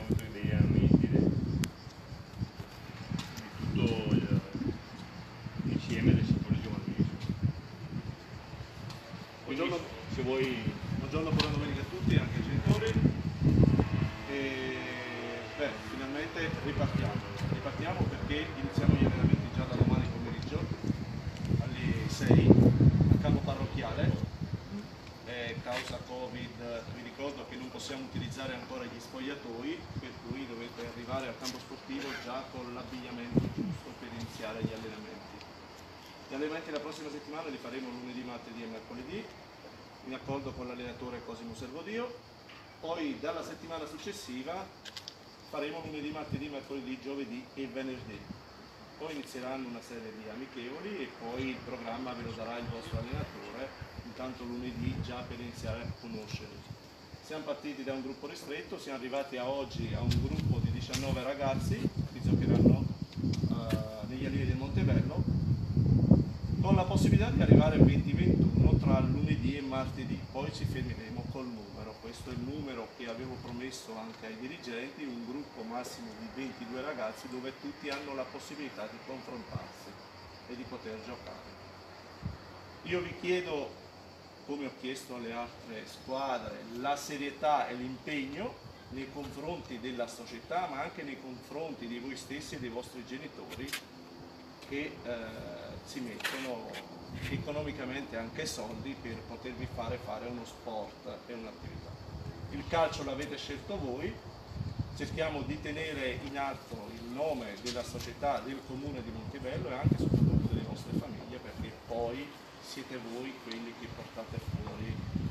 avuto idea di tutto l'insieme del settore giovanile. Quindi, se vuoi... Buongiorno, buona domenica a tutti, anche ai genitori. Finalmente ripartiamo perché iniziamo gli allenamenti già da domani pomeriggio alle 6 a campo parrocchiale. Causa Covid vi ricordo che non possiamo utilizzare ancora gli spogliatoi, per cui dovete arrivare al campo sportivo già con l'abbigliamento giusto per iniziare gli allenamenti. Gli allenamenti la prossima settimana li faremo lunedì, martedì e mercoledì, in accordo con l'allenatore Cosimo Servodio. Poi dalla settimana successiva faremo lunedì, martedì, mercoledì, giovedì e venerdì. Poi inizieranno una serie di amichevoli e poi il programma ve lo darà il vostro allenatore, intanto lunedì già per iniziare a conoscerli. Siamo partiti da un gruppo ristretto, siamo arrivati a oggi a un gruppo di 19 ragazzi che giocheranno negli allievi del Montebello, con la possibilità di arrivare a 20-21 tra lunedì e martedì. Poi ci fermeremo col numero, questo è il numero che avevo promesso anche ai dirigenti, un gruppo massimo di 22 ragazzi dove tutti hanno la possibilità di confrontarsi e di poter giocare. Io vi chiedo, come ho chiesto alle altre squadre, la serietà e l'impegno nei confronti della società, ma anche nei confronti di voi stessi e dei vostri genitori che si mettono economicamente anche soldi per potervi fare uno sport e un'attività. Il calcio l'avete scelto voi, cerchiamo di tenere in alto il nome della società, del comune di Montebello e anche e soprattutto delle vostre famiglie, perché poi siete voi quelli che portate fuori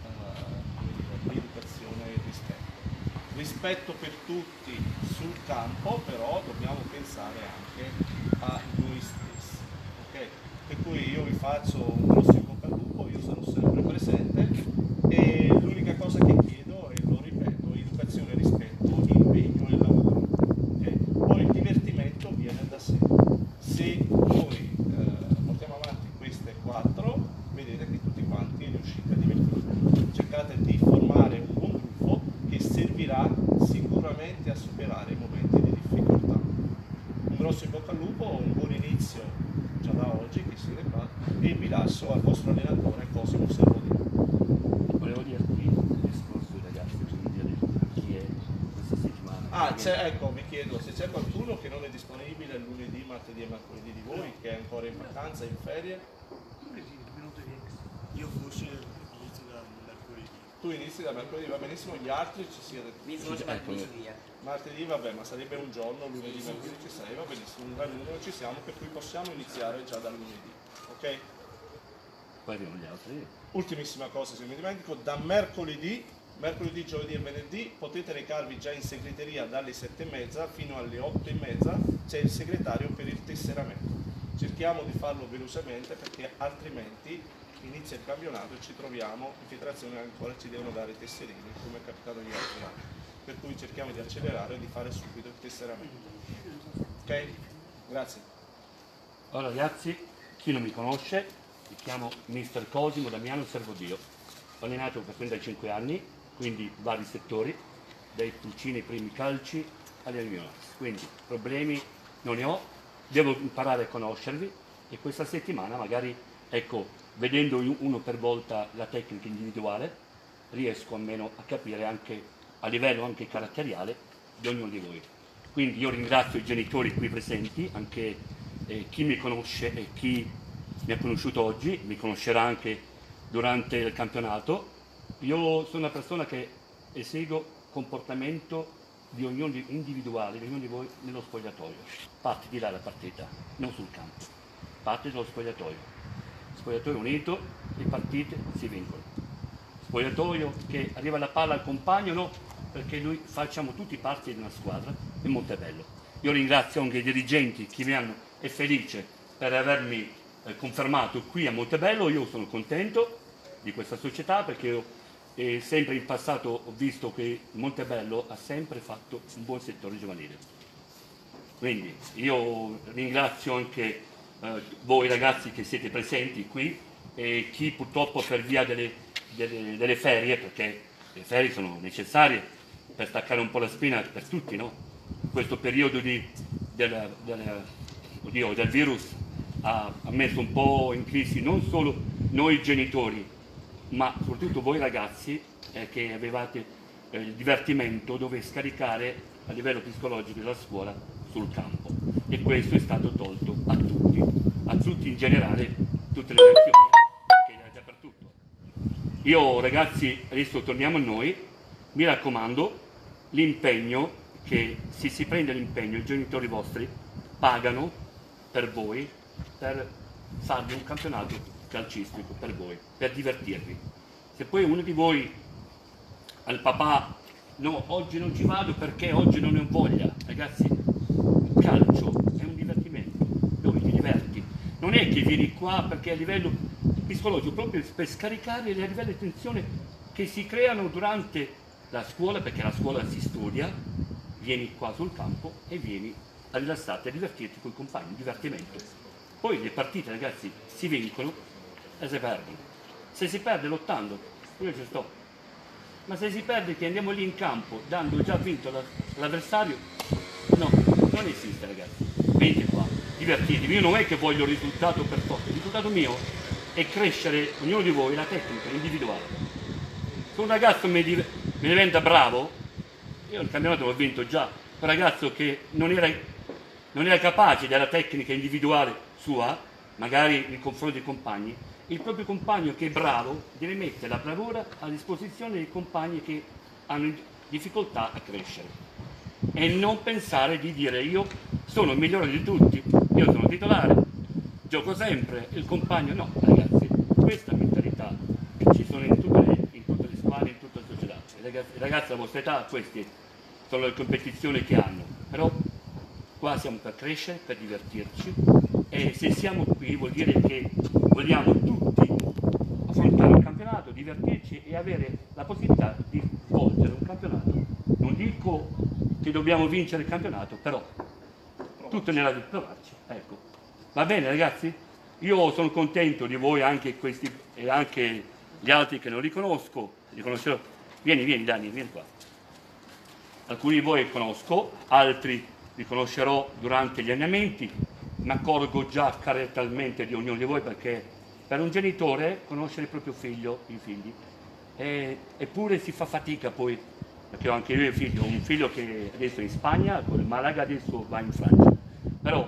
l'educazione e il rispetto. Rispetto per tutti sul campo, però dobbiamo pensare anche a noi stessi. Okay? Per cui io vi faccio un grosso in bocca al lupo, io sono sempre presente e l'unica cosa che chiedo, e lo ripeto, educazione, rispetto, impegno e lavoro. Okay? Poi il divertimento viene da sé. Se noi portiamo avanti queste 4, vedete che tutti quanti riuscite a divertirvi. Cercate di formare un buon gruppo che servirà sicuramente a superare i momenti di difficoltà. Un grosso in bocca al lupo, un buon inizio già da oggi che siete qua e vi lascio al vostro allenatore Cosimo Servodio. Volevo dire qui il discorso dei ragazzi, quindi dire chi è questa settimana. Ecco, vi chiedo se c'è qualcuno che non è disponibile lunedì, martedì e mercoledì di voi, che è ancora in vacanza, in ferie. Io forse inizio da mercoledì. Tu inizi da mercoledì, va benissimo, gli altri ci siete. Martedì vabbè, ma sarebbe un giorno, lunedì, mercoledì ci sei, va benissimo, un bel numero ci siamo, per cui possiamo iniziare già da lunedì, ok? Poi abbiamo gli altri. Ultimissima cosa, se mi dimentico, da mercoledì, giovedì e venerdì potete recarvi già in segreteria dalle 7:30 fino alle 8:30, c'è il segretario per il tesseramento. Cerchiamo di farlo velocemente perché altrimenti inizia il campionato e ci troviamo in federazione ancora ci devono dare i tesserini come è capitato gli altri anni, per cui cerchiamo di accelerare e di fare subito il tesseramento. Ok? Grazie. Allora ragazzi, chi non mi conosce, mi chiamo Mister Cosimo Damiano Servodio. Ho allenato per 35 anni, quindi vari settori, dai pulcini ai primi calci alle juniores. Quindi problemi non ne ho, devo imparare a conoscervi e questa settimana magari, ecco, vedendo uno per volta la tecnica individuale, riesco almeno a capire anche a livello anche caratteriale di ognuno di voi. Quindi io ringrazio i genitori qui presenti, anche chi mi conosce e chi mi ha conosciuto oggi, mi conoscerà anche durante il campionato. Io sono una persona che eseguo comportamento di ognuno individuale, di ognuno di voi nello spogliatoio. Parte di là la partita, non sul campo, parte dallo spogliatoio. Spogliatoio unito, le partite si vincono. Spogliatoio che arriva la palla al compagno, no, perché noi facciamo tutti parte di una squadra in Montebello. Io ringrazio anche i dirigenti che mi hanno, è felice per avermi confermato qui a Montebello. Io sono contento di questa società perché io, sempre in passato ho visto che Montebello ha sempre fatto un buon settore giovanile. Quindi io ringrazio anche voi ragazzi che siete presenti qui e chi purtroppo per via delle ferie, perché le ferie sono necessarie, per staccare un po' la spina per tutti, no? Questo periodo del virus ha messo un po' in crisi non solo noi genitori, ma soprattutto voi ragazzi che avevate il divertimento dove scaricare a livello psicologico della scuola sul campo, e questo è stato tolto a tutti in generale, tutte le lezioni, che è dappertutto. Io ragazzi, adesso torniamo a noi, mi raccomando, l'impegno, che se si prende l'impegno, i genitori vostri pagano per voi, per farvi un campionato calcistico per voi, per divertirvi. Se poi uno di voi al papà, no, oggi non ci vado perché oggi non ne ho voglia, ragazzi, il calcio è un divertimento, dove ti diverti, non è che vieni qua perché a livello psicologico, proprio per scaricare le livelli di tensione che si creano durante la scuola, perché la scuola si studia, vieni qua sul campo e vieni a rilassarti, a divertirti con i compagni, divertimento. Poi le partite, ragazzi, si vincono e si perdono. Se si perde lottando, io ci sto. Ma se si perde che andiamo lì in campo dando già vinto l'avversario, no, non esiste, ragazzi. Venite qua, divertitevi. Io non è che voglio il risultato per forza, il risultato mio è crescere ognuno di voi la tecnica individuale. Se un ragazzo mi diventa bravo, io il campionato l'ho vinto già, un ragazzo che non era capace della tecnica individuale sua, magari nei confronti dei compagni, il proprio compagno che è bravo deve mettere la bravura a disposizione dei compagni che hanno difficoltà a crescere, e non pensare di dire io sono il migliore di tutti, io sono titolare, gioco sempre, il compagno no. Ragazzi, questa mentalità ci sono in tutte le squadre, in tutta la società. I ragazzi della vostra età, queste sono le competizioni che hanno, però qua siamo per crescere, per divertirci, e se siamo qui vuol dire che vogliamo tutti affrontare un campionato, divertirci e avere la possibilità di svolgere un campionato. Non dico che dobbiamo vincere il campionato, però tutto nella vita, provarci, ecco. Va bene ragazzi? Io sono contento di voi, anche questi e anche gli altri che non riconosco, li conoscerò. Vieni Dani, vieni qua. Alcuni di voi conosco, altri li conoscerò durante gli allenamenti, mi accorgo già caratterialmente di ognuno di voi, perché per un genitore conoscere il proprio figlio, i figli, eppure si fa fatica poi, perché ho anche io un figlio che adesso è in Spagna, con il Malaga adesso va in Francia, però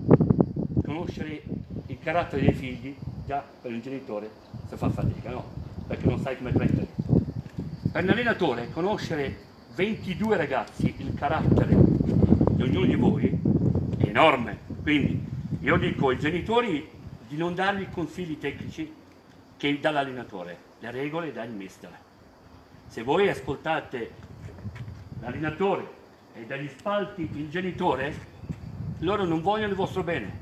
conoscere il carattere dei figli già per un genitore si fa fatica, no? Perché non sai come prenderli. Per un allenatore conoscere 22 ragazzi, il carattere di ognuno di voi è enorme, quindi io dico ai genitori di non dargli consigli tecnici che dall'allenatore, le regole dal mister. Se voi ascoltate l'allenatore e dagli spalti il genitore, loro non vogliono il vostro bene,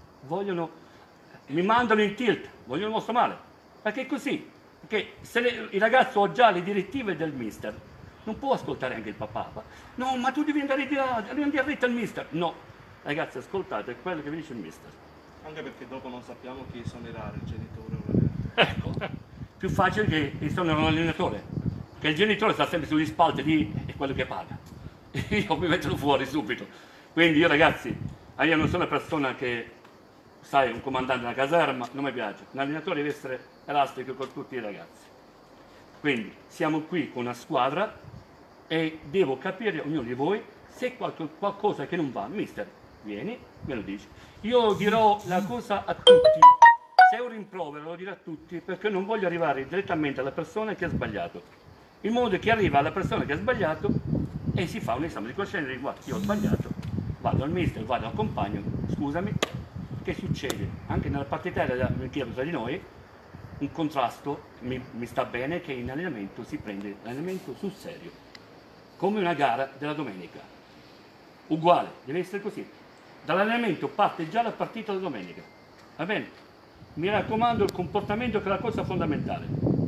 mi mandano in tilt, vogliono il vostro male, perché è così, perché se il ragazzo ha già le direttive del mister, non può ascoltare anche il papà. No, ma tu devi andare dritta al mister. No, ragazzi, ascoltate quello che vi dice il mister. Anche perché dopo non sappiamo chi esonerare, il genitore o l'allenatore. Ecco, più facile che esonerare l'allenatore, che il genitore sta sempre sugli spalti lì, è quello che paga. Io mi metto fuori subito. Quindi io ragazzi, io non sono una persona che, sai, un comandante della caserma, non mi piace. Un allenatore deve essere elastico con tutti i ragazzi. Quindi siamo qui con una squadra e devo capire ognuno di voi se qualcosa che non va. Mister, vieni, me lo dici. Io dirò la cosa a tutti, se è un rimprovero lo dirò a tutti, perché non voglio arrivare direttamente alla persona che ha sbagliato, in modo che arriva alla persona che ha sbagliato e si fa un esame di coscienza e dice guarda, io ho sbagliato, vado al mister, vado al compagno, scusami, che succede? Anche nella partita tra di noi, un contrasto, mi sta bene che in allenamento si prende l'allenamento sul serio, come una gara della domenica, uguale, deve essere così, dall'allenamento parte già la partita della domenica, va bene? Mi raccomando, il comportamento che è la cosa fondamentale,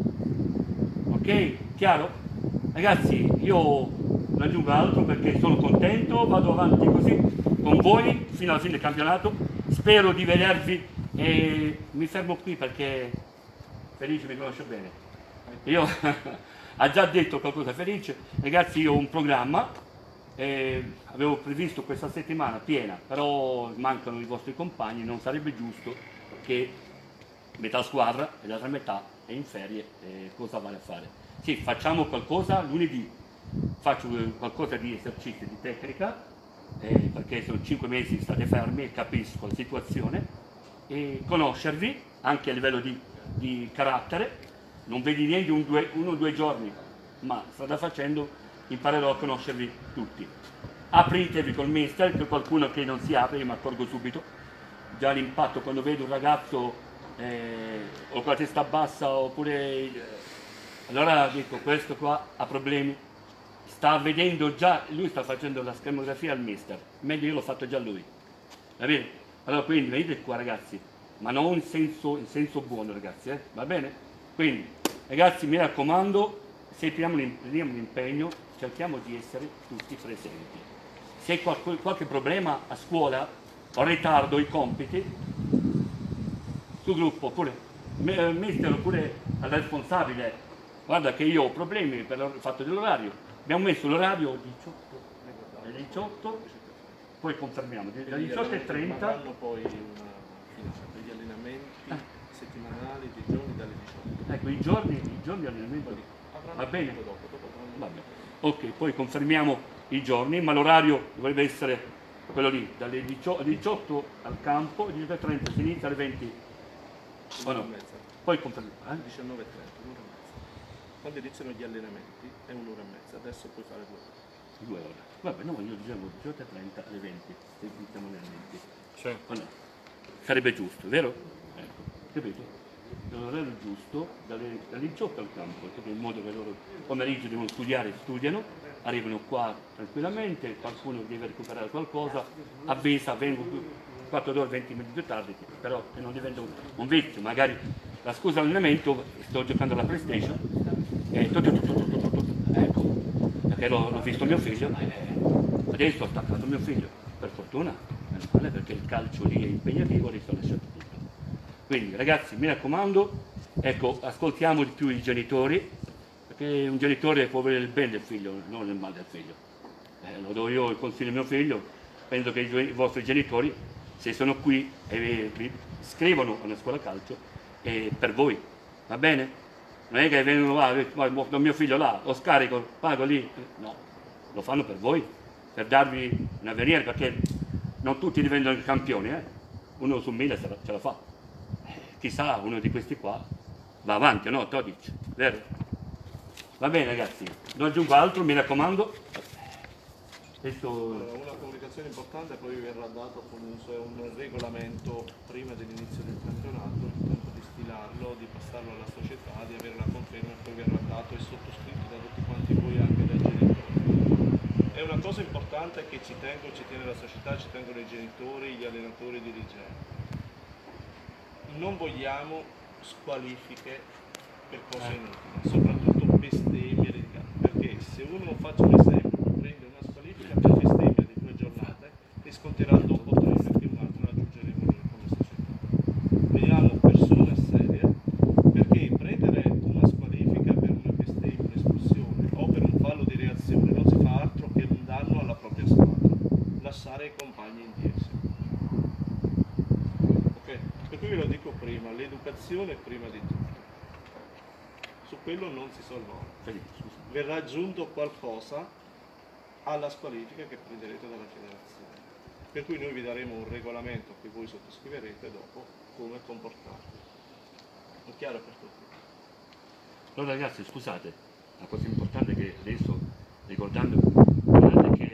ok? Chiaro? Ragazzi, io non aggiungo altro perché sono contento, vado avanti così con voi fino alla fine del campionato, spero di vedervi e mi fermo qui perché Felice mi conosce bene. Io ha già detto qualcosa felice. Ragazzi, io ho un programma, avevo previsto questa settimana piena, però mancano i vostri compagni, non sarebbe giusto che metà squadra e l'altra metà è in ferie, cosa vale a fare? Sì, facciamo qualcosa lunedì, faccio qualcosa di esercizio di tecnica, perché sono 5 mesi state fermi e capisco la situazione, e conoscervi anche a livello di carattere. Non vedi niente uno o due giorni, ma strada facendo imparerò a conoscervi tutti. Apritevi col mister, che qualcuno che non si apre, io mi accorgo subito, già l'impatto quando vedo un ragazzo o con la testa bassa oppure... allora dico, questo qua ha problemi, sta vedendo già, lui sta facendo la schermografia al mister, meglio io l'ho fatto già lui, va bene? Allora quindi vedete qua ragazzi, ma non in senso buono ragazzi, va bene? Quindi ragazzi mi raccomando, se prendiamo l'impegno cerchiamo di essere tutti presenti. Se hai qualche problema a scuola o ritardo i compiti, sul gruppo oppure mister oppure al responsabile, guarda che io ho problemi per il fatto dell'orario, abbiamo messo l'orario 18, poi confermiamo dalle 18:30. Faranno poi degli allenamenti settimanali di giorni dalle 18. Ecco, i giorni di allenamento va bene? Va bene. Ok, poi confermiamo i giorni, ma l'orario dovrebbe essere quello lì, dalle 18 al campo, alle 18:30 si inizia alle 20. Oh no. Poi confermiamo. 19:30, un'ora e mezza. Quando iniziano gli allenamenti è un'ora e mezza, adesso puoi fare 2 ore. 2 ore. Vabbè, no, io dicevo 18:30 alle 20, se iniziamo gli allenamenti. Sì. O no? Sarebbe giusto, vero? Ecco, capito? L'orario giusto dalle 18 al campo, perché in modo che loro pomeriggio devono studiare, studiano, arrivano qua tranquillamente, qualcuno deve recuperare qualcosa, avvisa, vengo 4 ore, 20 minuti più tardi, però che non diventa un vizio, magari la scusa allenamento, sto giocando alla PlayStation, ecco, perché l'ho visto mio figlio, adesso ho staccato mio figlio, per fortuna, meno male, perché il calcio lì è impegnativo, adesso ho lasciato tutto. Quindi ragazzi, mi raccomando, ecco, ascoltiamo di più i genitori, perché un genitore può avere il bene del figlio, non il male del figlio. Lo do io il consiglio a mio figlio, penso che i vostri genitori, se sono qui e vi scrivono alla scuola calcio, è per voi, va bene? Non è che vengono là, mio figlio là, lo scarico, pago lì, no, lo fanno per voi, per darvi un avvenire, perché non tutti diventano campioni, uno su 1000 ce la fa. Chissà, uno di questi qua va avanti, no? 12, vero? Va bene ragazzi, non aggiungo altro, mi raccomando. Una comunicazione importante, poi verrà dato comunque un regolamento prima dell'inizio del campionato, il tempo di stilarlo, di passarlo alla società, di avere la conferma e poi verrà dato e sottoscritto da tutti quanti voi, anche dai genitori. È una cosa importante che ci tiene la società, ci tengono i genitori, gli allenatori, i dirigenti. Non vogliamo squalifiche per cose inutili, soprattutto bestemmie di campo, perché se uno, non faccio un esempio, prende una squalifica per bestemmia di 2 giornate, riscontrerà dopo 3, perché un altro raggiungeremo noi come società. Vediamo persone serie, perché prendere una squalifica per una bestemmia, un'espulsione o per un fallo di reazione non si fa altro che un danno alla propria squadra, lasciare i compagni indietro. Per cui ve lo dico prima, l'educazione prima di tutto. Su quello non si salva. Verrà aggiunto qualcosa alla squalifica che prenderete dalla federazione. Per cui noi vi daremo un regolamento che voi sottoscriverete dopo come comportarvi. È chiaro per tutti? Allora ragazzi, scusate, la cosa importante è che adesso, ricordando, guardate che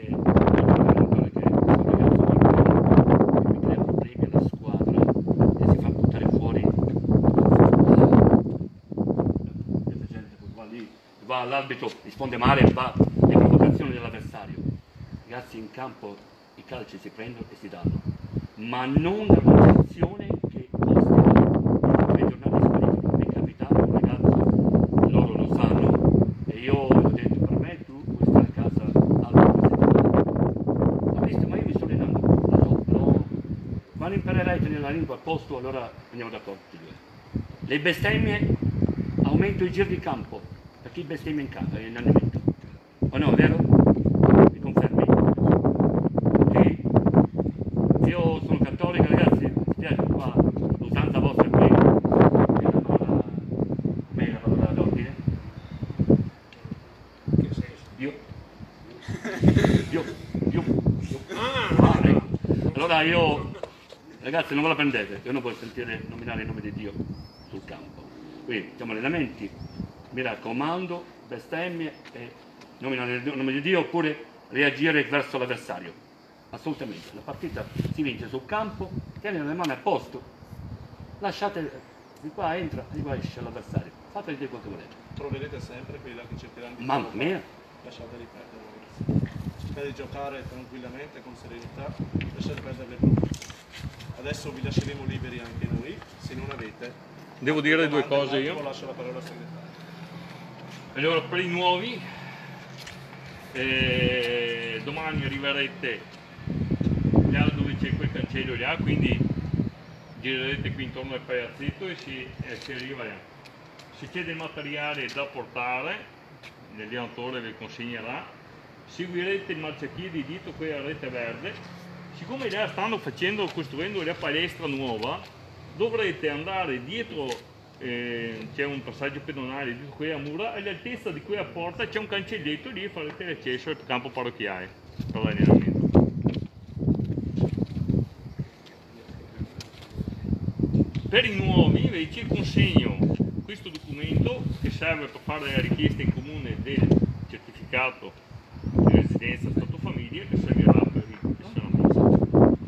va all'arbitro, risponde male, va alle provocazioni dell'avversario. Ragazzi, in campo i calci si prendono e si danno, ma non una sanzione che costa 3 giornate squalifica. Mi è capitato un ragazzo, loro lo sanno, e io ho detto, per me tu puoi stare a casa altre 2 settimane. Ho visto, ma io mi sto allenando. No. Quando imparerai a tenere la lingua a posto, allora andiamo d'accordo tutti e due. Le bestemmie, aumento i giri di campo, perché chi bestemmia in alimento. O no, vero? Mi confermi? Sì? Io sono cattolico, ragazzi, mi spiace qua l'usanza vostra qui. Meglio la parola d'ordine. Che senso? Io. Ecco. Allora io, ragazzi, non ve la prendete, io non posso sentire nominare il nome di Dio sul campo. Quindi facciamo allenamenti, mi raccomando, bestemmie e nominare il nome di Dio oppure reagire verso l'avversario. Assolutamente, la partita si vince sul campo, tieni le mani a posto, lasciate di qua entra, di qua esce l'avversario, fate di quello che volete. Troverete sempre quelli là che cercheranno di Mamma farlo. mia! Lasciateli perdere, ragazzi. Cercate di giocare tranquillamente, con serenità, lasciate perdere le paure. Adesso vi lasceremo liberi anche noi, se non avete. Devo dire due domande, cose un attimo io. lascio la parola al segretario. Allora, per i nuovi, domani arriverete là dove c'è quel cancello là, quindi girerete qui intorno al palazzetto e si arriva là. Se c'è del materiale da portare, l'allenatore vi consegnerà, seguirete il marciapiede dietro qui a rete verde. Siccome là stanno costruendo la palestra nuova, dovrete andare dietro, c'è un passaggio pedonale dietro qui a mura, all'altezza di quella porta c'è un cancelletto, lì farete l'accesso al campo parrocchiale per l'allenamento. Per i nuovi invece consegno questo documento che serve per fare la richiesta in comune del certificato di residenza Stato Famiglia, che servirà per il pensionamento.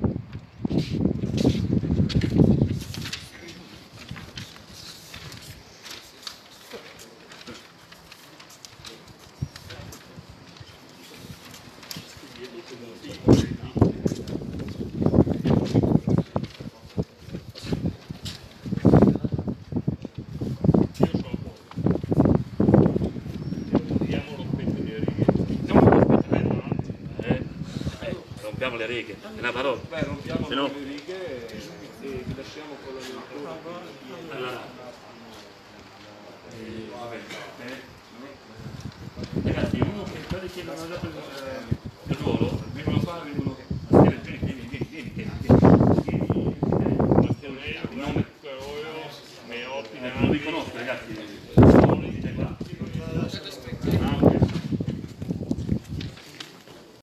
Rompiamo le righe, è una parola. Beh, rompiamo Se no- le righe e vi lasciamo con la lettura. Allora, ragazzi, uno che quelli che non hanno dato